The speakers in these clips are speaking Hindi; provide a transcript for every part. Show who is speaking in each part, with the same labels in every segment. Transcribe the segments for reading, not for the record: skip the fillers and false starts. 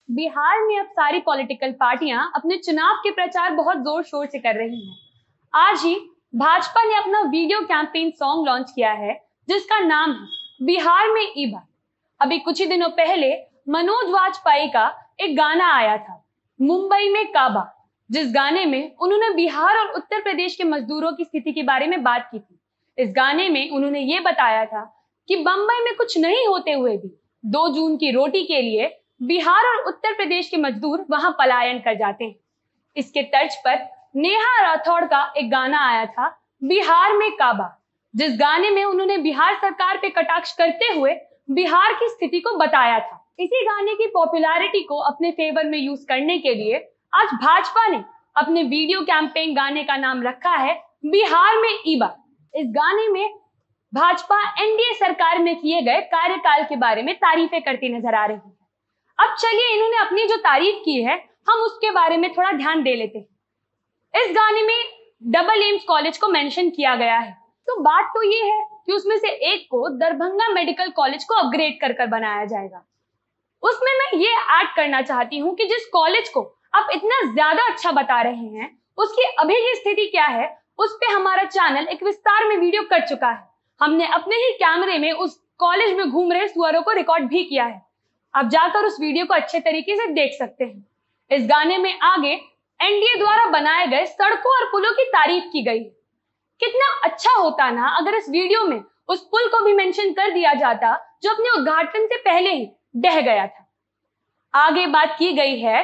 Speaker 1: बिहार में अब सारी पॉलिटिकल पार्टियां अपने चुनाव के प्रचार बहुत जोर शोर से कर रही हैं। आज ही भाजपा ने अपना वीडियो कैंपेन सॉन्ग लॉन्च किया है, जिसका नाम है बिहार में ई बार। अभी कुछ ही दिनों पहले मनोज वाजपेयी का एक गाना आया था, मुंबई में काबा, जिस गाने में उन्होंने बिहार और उत्तर प्रदेश के मजदूरों की स्थिति के बारे में बात की थी। इस गाने में उन्होंने ये बताया था कि बंबई में कुछ नहीं होते हुए भी 2 जून की रोटी के लिए बिहार और उत्तर प्रदेश के मजदूर वहां पलायन कर जाते हैं। इसके तर्ज पर नेहा राठौड़ का एक गाना आया था, बिहार में काबा, जिस गाने में उन्होंने बिहार सरकार पे कटाक्ष करते हुए बिहार की स्थिति को बताया था। इसी गाने की पॉपुलैरिटी को अपने फेवर में यूज करने के लिए आज भाजपा ने अपने वीडियो कैंपेन गाने का नाम रखा है बिहार में ई बार। इस गाने में भाजपा एनडीए सरकार में किए गए कार्यकाल के बारे में तारीफें करती नजर आ रही है। अब चलिए इन्होंने अपनी जो तारीफ की है, हम उसके बारे में थोड़ा ध्यान दे लेते हैं। इस गाने में डबल एम्स कॉलेज को मेंशन किया गया है, तो बात तो ये है कि उसमें से एक को दरभंगा मेडिकल कॉलेज को अपग्रेड कर कर बनाया जाएगा। उसमें मैं ये ऐड करना चाहती हूँ कि जिस कॉलेज को आप इतना ज्यादा अच्छा बता रहे हैं, उसकी अभी की स्थिति क्या है, उस पे हमारा चैनल एक विस्तार में वीडियो कर चुका है। हमने अपने ही कैमरे में उस कॉलेज में घूम रहे सुअरों को रिकॉर्ड भी किया है। आप जाकर उस वीडियो को अच्छे तरीके से देख सकते हैं। इस गाने में आगे एनडीए द्वारा बनाए गए सड़कों और पुलों की तारीफ की गई है। कितना अच्छा होता ना अगर इस वीडियो में उस पुल को भी मेंशन कर दिया जाता जो अपने उद्घाटन से पहले ही ढह गया था। आगे बात की गई है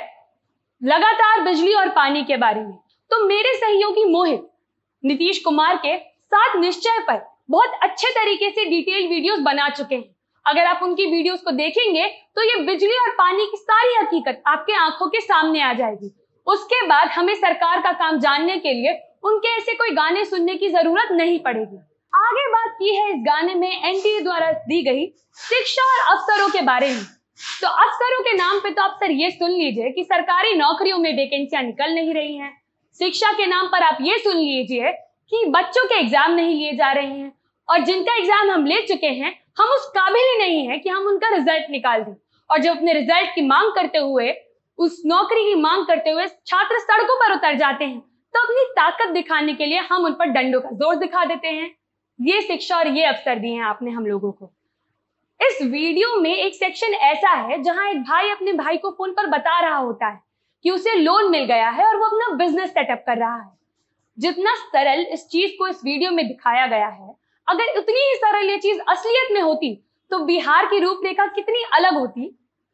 Speaker 1: लगातार बिजली और पानी के बारे में, तो मेरे सहयोगी मोहित नीतीश कुमार के 7 निश्चय पर बहुत अच्छे तरीके से डिटेल वीडियोस बना चुके हैं। अगर आप उनकी वीडियोस को देखेंगे तो ये बिजली और पानी की सारी हकीकत आपके आंखों के सामने आ जाएगी। उसके बाद हमें सरकार का काम जानने के लिए उनके ऐसे कोई गाने सुनने की जरूरत नहीं पड़ेगी। आगे बात की है इस गाने में एनडीए द्वारा दी गई शिक्षा और अफसरों के बारे में। तो अफसरों के नाम पे तो आप सर ये सुन लीजिए कि सरकारी नौकरियों में वैकेंसियां निकल नहीं रही हैं। शिक्षा के नाम पर आप ये सुन लीजिए कि बच्चों के एग्जाम नहीं लिए जा रहे हैं, और जिनका एग्जाम हम ले चुके हैं हम उस काबिल ही नहीं है कि हम उनका रिजल्ट निकाल दें। और जब अपने रिजल्ट की मांग करते हुए, उस नौकरी की मांग करते हुए छात्र सड़कों पर उतर जाते हैं, तो अपनी ताकत दिखाने के लिए हम उन पर डंडों का जोर दिखा देते हैं। ये शिक्षा और ये अवसर दिए हैं आपने हम लोगों को। इस वीडियो में एक सेक्शन ऐसा है जहां एक भाई अपने भाई को फोन पर बता रहा होता है कि उसे लोन मिल गया है और वो अपना बिजनेस सेटअप कर रहा है। जितना सरल इस चीज को इस वीडियो में दिखाया गया है, अगर उतनी ही सरल ये चीज असलियत में होती तो बिहार की रूपरेखा कितनी अलग होती,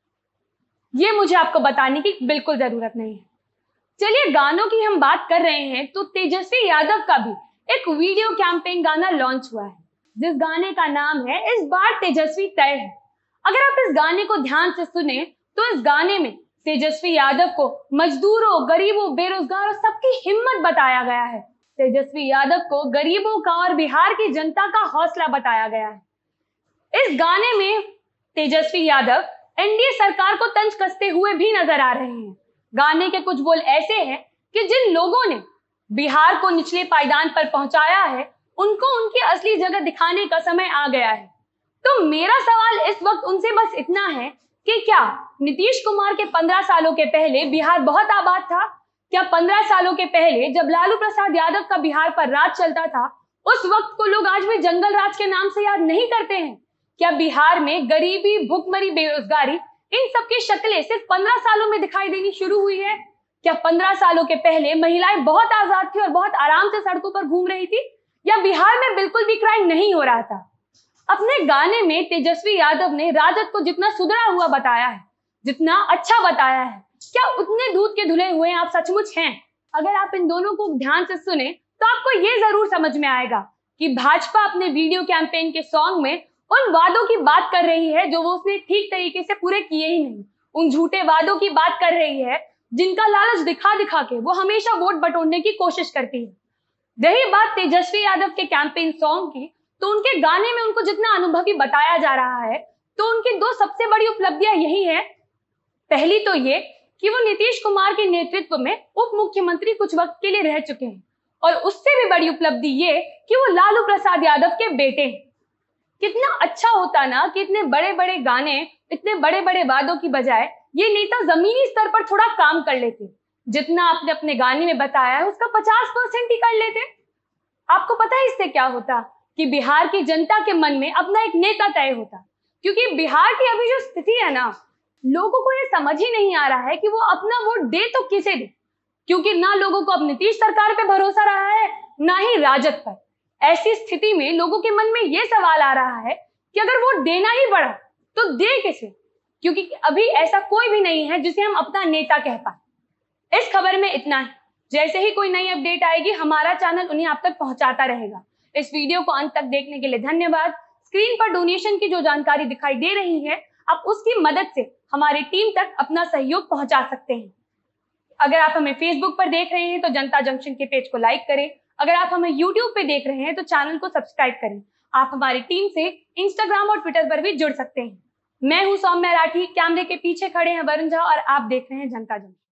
Speaker 1: ये मुझे आपको बताने की बिल्कुल जरूरत नहीं है। चलिए गानों की हम बात कर रहे हैं, तो तेजस्वी यादव का भी एक वीडियो कैंपेन गाना लॉन्च हुआ है, जिस गाने का नाम है इस बार तेजस्वी तय है। अगर आप इस गाने को ध्यान से सुने तो इस गाने में तेजस्वी यादव को मजदूरों, गरीबों, बेरोजगारों सबकी हिम्मत बताया गया है। तेजस्वी यादव को गरीबों का और बिहार की जनता का हौसला बताया गया है। इस गाने में तेजस्वी यादव एनडीए सरकार को तंज कसते हुए भी नजर आ रहे हैं। गाने के कुछ बोल ऐसे हैं कि जिन लोगों ने बिहार को निचले पायदान पर पहुंचाया है, उनको उनकी असली जगह दिखाने का समय आ गया है। तो मेरा सवाल इस वक्त उनसे बस इतना है कि क्या नीतीश कुमार के 15 सालों के पहले बिहार बहुत आबाद था? क्या 15 सालों के पहले जब लालू प्रसाद यादव का बिहार पर राज चलता था, उस वक्त को लोग आज भी जंगल राज के नाम से याद नहीं करते हैं? क्या बिहार में गरीबी, भुखमरी, बेरोजगारी, इन सब की शक्लें सिर्फ 15 सालों में दिखाई देनी शुरू हुई है? क्या 15 सालों के पहले महिलाएं बहुत आजाद थी और बहुत आराम से सड़कों पर घूम रही थी? या बिहार में बिल्कुल भी क्राइम नहीं हो रहा था? अपने गाने में तेजस्वी यादव ने राजद को जितना सुधरा हुआ बताया है, जितना अच्छा बताया है, क्या उतने दूध के धुले हुए आप सचमुच हैं? अगर आप इन दोनों को ध्यान से सुने तो आपको ये जरूर समझ में आएगा कि भाजपा अपने वीडियो कैंपेन के सॉन्ग में उन वादों की बात कर रही है जो वो उसने ठीक तरीके से पूरे किए ही नहीं। उन झूठे वादों की बात कर रही है जिनका लालच दिखा दिखा के वो हमेशा वोट बटोरने की कोशिश करती है। रही बात तेजस्वी यादव के कैंपेन सॉन्ग की, तो उनके गाने में उनको जितना अनुभवी बताया जा रहा है, तो उनकी 2 सबसे बड़ी उपलब्धियां यही है। पहली तो ये कि वो नीतीश कुमार के नेतृत्व में उप मुख्यमंत्री कुछ वक्त के लिए रह चुके हैं, और उससे भी बड़ी उपलब्धि ये कि वो लालू प्रसाद यादव के बेटे हैं। कितना अच्छा होता ना कि इतने बड़े बड़े गाने, इतने बड़े बड़े वादों की बजाय ये नेता जमीनी स्तर पर थोड़ा काम कर लेते, जितना आपने अपने गाने में बताया है उसका 50% ही कर लेते। आपको पता है इससे क्या होता कि बिहार की जनता के मन में अपना एक नेता तय होता, क्योंकि बिहार की अभी जो स्थिति है ना, लोगों को ये समझ ही नहीं आ रहा है कि वो अपना वोट दे तो किसे दे, क्योंकि ना लोगों को अब नीतीश सरकार पे भरोसा रहा है ना ही राजद पर। ऐसी स्थिति में लोगों के मन में ये सवाल आ रहा है कि अगर वोट देना ही पड़ा तो दे किसे, क्योंकि अभी ऐसा कोई भी नहीं है जिसे हम अपना नेता कह पाए। इस खबर में इतना ही। जैसे ही कोई नई अपडेट आएगी हमारा चैनल उन्हें आप तक पहुंचाता रहेगा। इस वीडियो को अंत तक देखने के लिए धन्यवाद। स्क्रीन पर डोनेशन की जो जानकारी दिखाई दे रही है, आप उसकी मदद से हमारी टीम तक अपना सहयोग पहुंचा सकते हैं। अगर आप हमें फेसबुक पर देख रहे हैं तो जनता जंक्शन के पेज को लाइक करें। अगर आप हमें यूट्यूब पे देख रहे हैं तो चैनल को सब्सक्राइब करें। आप हमारी टीम से इंस्टाग्राम और ट्विटर पर भी जुड़ सकते हैं। मैं हूं सौम्या राठी, कैमरे के पीछे खड़े हैं वरुण झा और आप देख रहे हैं जनता जंक्शन।